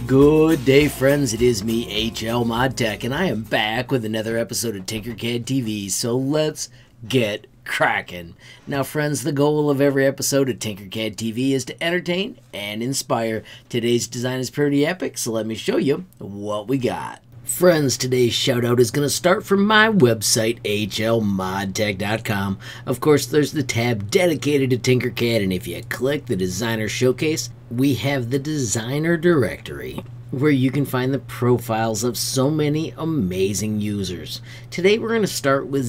Good day, friends. It is me, HLModTech, and I am back with another episode of Tinkercad TV, so let's get cracking. Now, friends, the goal of every episode of Tinkercad TV is to entertain and inspire. Today's design is pretty epic, so let me show you what we got. Friends, today's shoutout is going to start from my website, HLModTech.com. Of course, there's the tab dedicated to Tinkercad, and if you click the Designer Showcase, we have the Designer Directory, where you can find the profiles of so many amazing users. Today, we're going to start with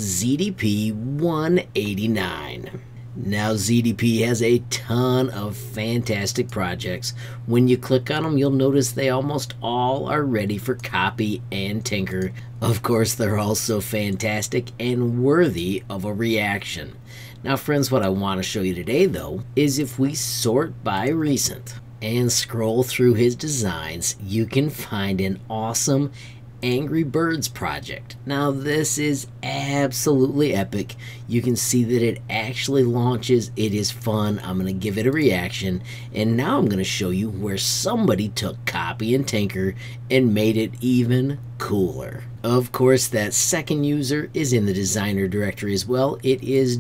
ZDP189. Now, ZDP has a ton of fantastic projects. When you click on them, you'll notice they almost all are ready for copy and tinker. Of course, they're also fantastic and worthy of a reaction. Now, friends, what I want to show you today, though, is if we sort by recent and scroll through his designs, you can find an awesome Angry Birds project. Now, this is absolutely epic. You can see that it actually launches. It is fun. I'm going to give it a reaction, and now I'm going to show you where somebody took copy and tinker and made it even cooler. Of course, that second user is in the designer directory as well. It is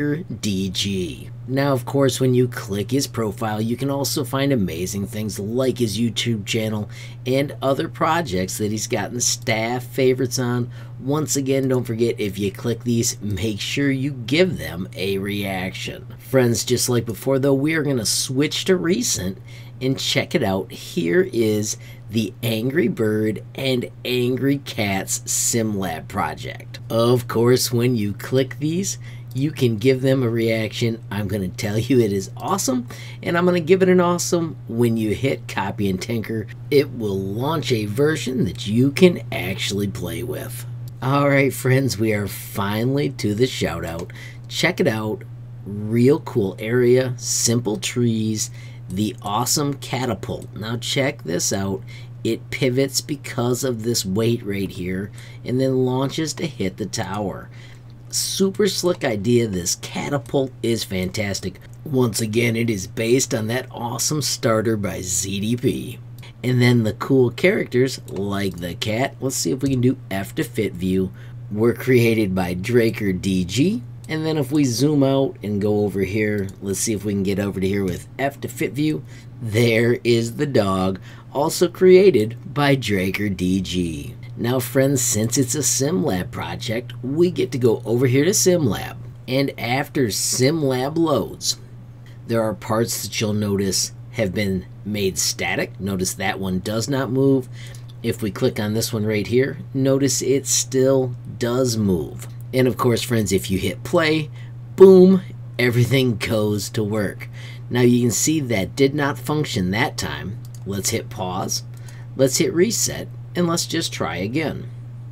DrakerDG. Now, of course, when you click his profile, you can also find amazing things like his YouTube channel and other projects that he's gotten staff favorites on. Once again, don't forget, if you click these, make sure you give them a reaction. Friends, just like before, though, we are going to switch to recent and check it out. Here is the Angry Bird and Angry Cats Sim Lab project. Of course, when you click these, you can give them a reaction. I'm going to tell you it is awesome, and I'm going to give it an awesome. When you hit copy and tinker, it will launch a version that you can actually play with. Alright, friends, we are finally to the shout out. Check it out. Real cool area, simple trees, the awesome Catapult. Now check this out. It pivots because of this weight right here and then launches to hit the tower. Super slick idea. This Catapult is fantastic. Once again, it is based on that awesome starter by ZDP. And then the cool characters like the cat. Let's see if we can do F to fit view. Were created by DrakerDG. And then if we zoom out and go over here, let's see if we can get over to here with F to fit view. There is the dog, also created by DrakerDG. Now, friends, since it's a Sim Lab project, we get to go over here to Sim Lab. And after Sim Lab loads, there are parts that you'll notice have been made static. Notice that one does not move. If we click on this one right here, notice it still does move. And of course, friends, if you hit play, boom, everything goes to work. Now you can see that did not function that time. Let's hit pause, let's hit reset, and let's just try again.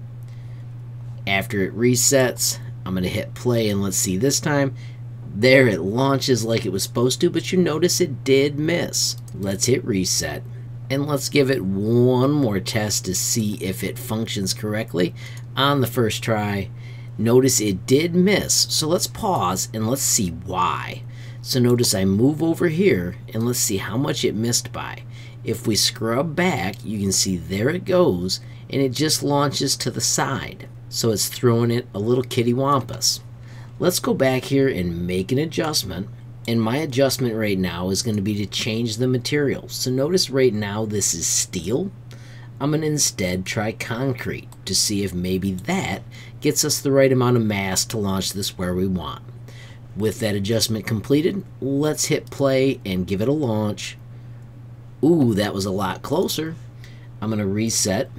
After it resets, I'm going to hit play, and let's see this time. There, it launches like it was supposed to, but you notice it did miss. Let's hit reset, and let's give it one more test to see if it functions correctly. On the first try, notice it did miss, so let's pause and let's see why. So notice I move over here and let's see how much it missed by. If we scrub back, you can see there it goes, and it just launches to the side. So it's throwing it a little kitty wampus. Let's go back here and make an adjustment. And my adjustment right now is going to be to change the material. So notice right now this is steel. I'm going to instead try concrete to see if maybe that gets us the right amount of mass to launch this where we want. With that adjustment completed, let's hit play and give it a launch. Ooh, that was a lot closer. I'm going to reset.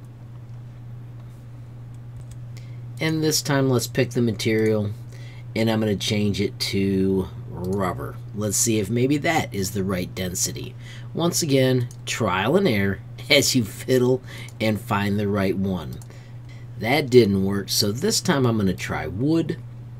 And this time let's pick the material and I'm going to change it to rubber. Let's see if maybe that is the right density. Once again, trial and error as you fiddle and find the right one. That didn't work, so this time I'm going to try wood.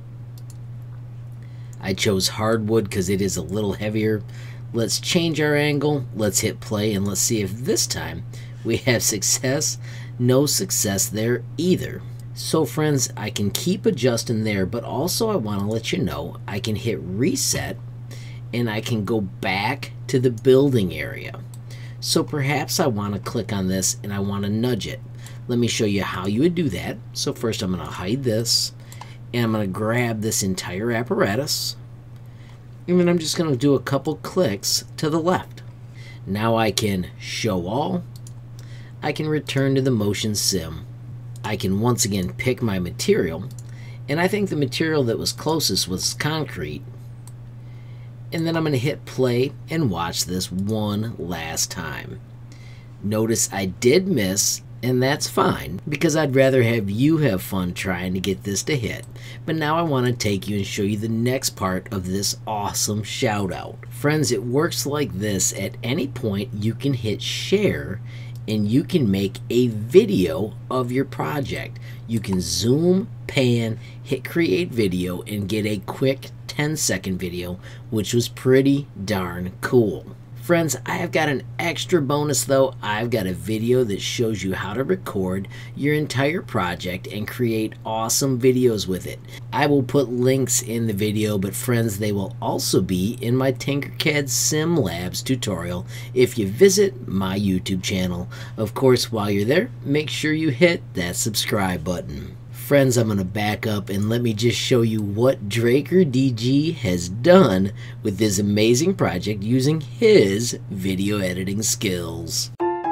I chose hardwood because it is a little heavier. Let's change our angle, let's hit play, and let's see if this time we have success. No success there either. So friends, I can keep adjusting there, but also I want to let you know I can hit reset and I can go back to the building area. So perhaps I want to click on this and I want to nudge it. Let me show you how you would do that. So first I'm going to hide this, and I'm going to grab this entire apparatus, and then I'm just going to do a couple clicks to the left. Now I can show all. I can return to the motion sim. I can once again pick my material, and I think the material that was closest was concrete. And then I'm going to hit play and watch this one last time. Notice I did miss, and that's fine, because I'd rather have you have fun trying to get this to hit. But now I want to take you and show you the next part of this awesome shout out. Friends, it works like this. At any point you can hit share and you can make a video of your project. You can zoom, pan, hit create video, and get a quick 10-second video, which was pretty darn cool. Friends, I have got an extra bonus though. I've got a video that shows you how to record your entire project and create awesome videos with it. I will put links in the video, but friends, they will also be in my Tinkercad Sim Labs tutorial if you visit my YouTube channel. Of course, while you're there, make sure you hit that subscribe button. Friends, I'm going to back up and let me just show you what DrakerDG has done with this amazing project using his video editing skills.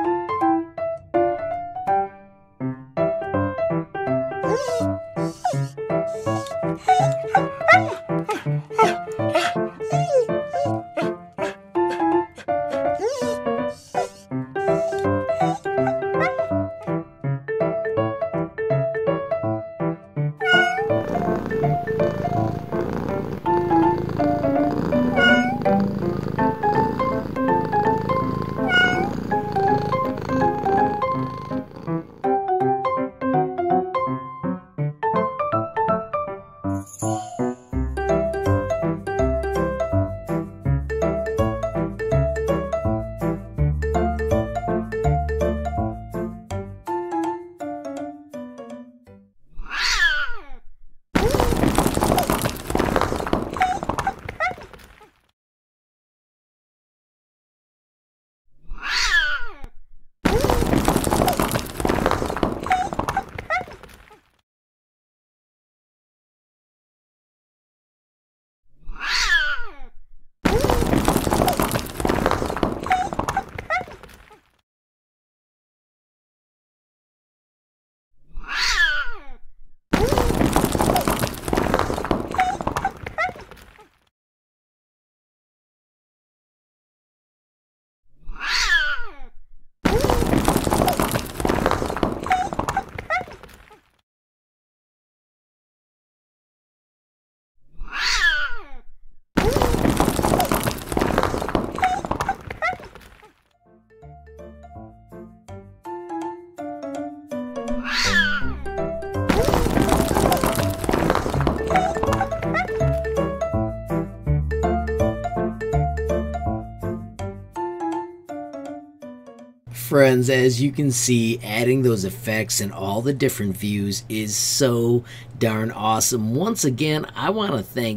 Friends, as you can see, adding those effects and all the different views is so darn awesome. Once again, I want to thank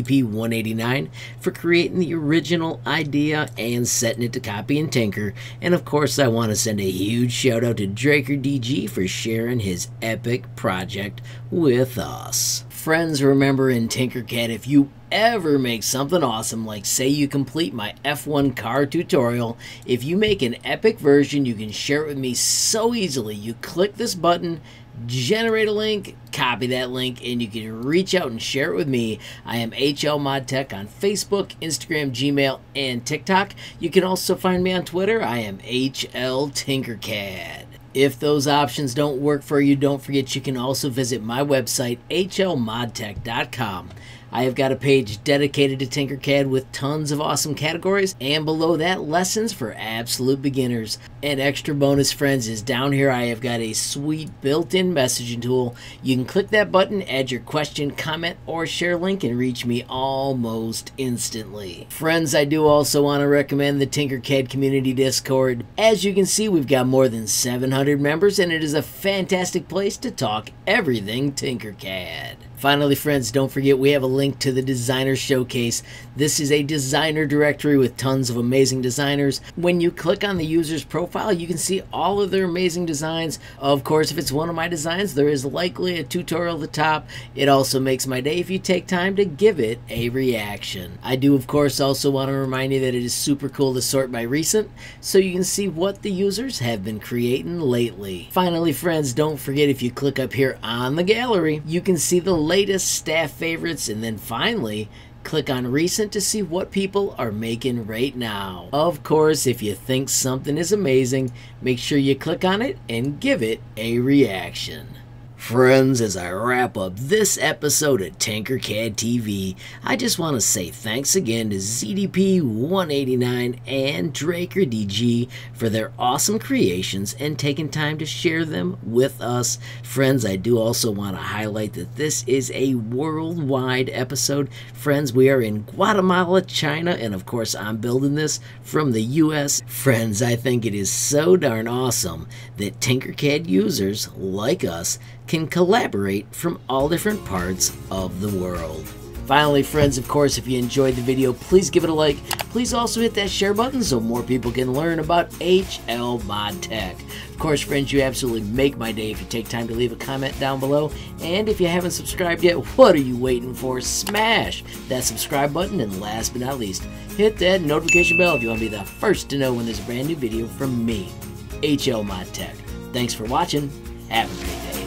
ZDP189 for creating the original idea and setting it to copy and tinker. And of course, I want to send a huge shout out to DrakerDG for sharing his epic project with us. Friends, remember in Tinkercad, if you ever make something awesome, like say you complete my F1 car tutorial, if you make an epic version, you can share it with me so easily. You click this button, generate a link, copy that link, and you can reach out and share it with me. I am HLModTech on Facebook, Instagram, Gmail, and TikTok. You can also find me on Twitter. I am HLTinkercad. If those options don't work for you, don't forget you can also visit my website, HLModTech.com. I have got a page dedicated to Tinkercad with tons of awesome categories, and below that, lessons for absolute beginners. An extra bonus, friends, is down here. I have got a sweet built-in messaging tool. You can click that button, add your question, comment, or share link, and reach me almost instantly. Friends, I do also want to recommend the Tinkercad Community Discord. As you can see, we've got more than 700 members, and it is a fantastic place to talk everything Tinkercad. Finally, friends, don't forget we have a link to the Designer Showcase. This is a designer directory with tons of amazing designers. When you click on the user's profile, you can see all of their amazing designs. Of course, if it's one of my designs, there is likely a tutorial at the top. It also makes my day if you take time to give it a reaction. I do, of course, also want to remind you that it is super cool to sort by recent, so you can see what the users have been creating lately. Finally, friends, don't forget if you click up here on the gallery, you can see the latest staff favorites, and then finally click on recent to see what people are making right now. Of course, if you think something is amazing, make sure you click on it and give it a reaction. Friends, as I wrap up this episode of Tinkercad TV, I just want to say thanks again to ZDP189 and DrakerDG for their awesome creations and taking time to share them with us. Friends, I do also want to highlight that this is a worldwide episode. Friends, we are in Guatemala, China, and of course I'm building this from the US. Friends, I think it is so darn awesome that Tinkercad users like us can collaborate from all different parts of the world. Finally, friends, of course, if you enjoyed the video, please give it a like. Please also hit that share button so more people can learn about HLModTech. Of course, friends, you absolutely make my day if you take time to leave a comment down below. And if you haven't subscribed yet, what are you waiting for? Smash that subscribe button, and last but not least, hit that notification bell if you want to be the first to know when there's a brand new video from me, HLModTech. Thanks for watching. Have a great day.